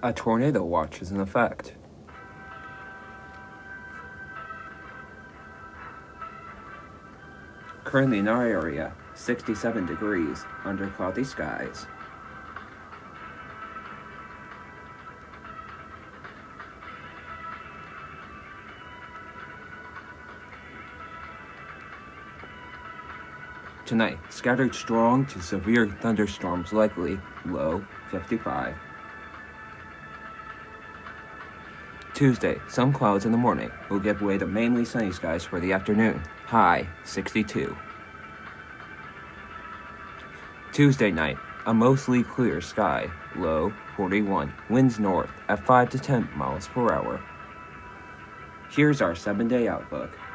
A tornado watch is in effect. Currently in our area, 67 degrees under cloudy skies. Tonight, scattered strong to severe thunderstorms likely, low 55. Tuesday, some clouds in the morning will give way to mainly sunny skies for the afternoon, high 62. Tuesday night, a mostly clear sky, low 41, winds north at 5 to 10 miles per hour. Here's our 7-day outlook.